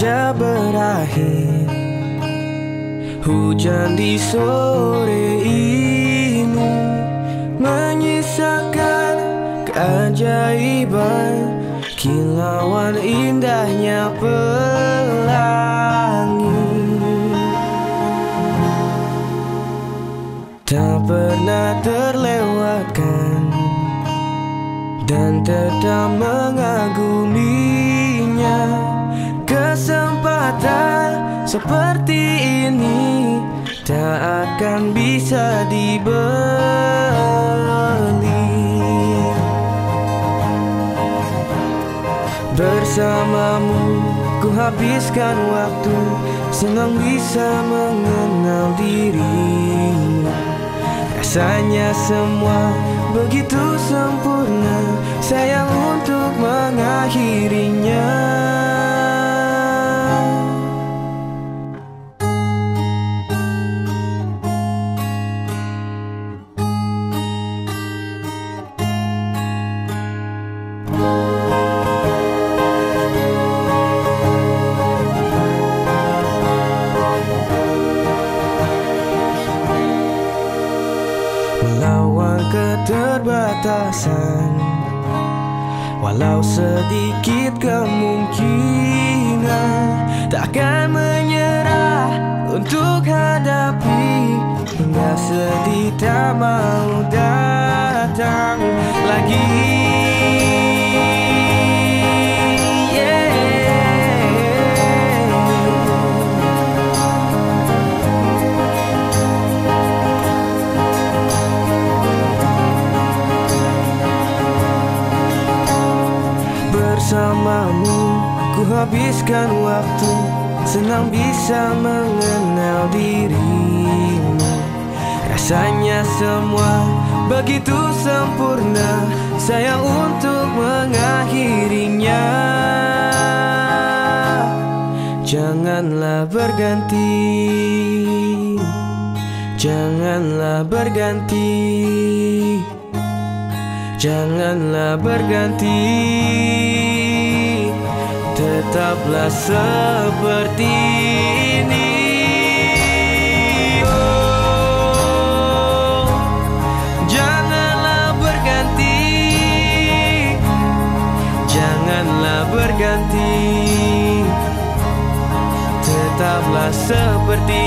senja berakhir, hujan di sore ini menyisakan keajaiban, kilauan indahnya pelangi. Tak pernah terlewatkan dan tetap mengaguminya. Kesempatan seperti ini tak akan bisa dibeli. Bersamamu ku habiskan waktu, senang bisa mengenal dirimu. Rasanya semua begitu sempurna, sayang untuk mengakhirinya. Melawan keterbatasan, walau sedikit kemungkinan, takkan menyerah untuk hadapi hingga sedih tak mau datang lagi. Bersamamu ku habiskan waktu, senang bisa mengenal dirimu. Rasanya semua begitu sempurna, sayang untuk mengakhirinya. Janganlah berganti, janganlah berganti, janganlah berganti. Tetaplah seperti ini. Oh, janganlah berganti, janganlah berganti. Tetaplah seperti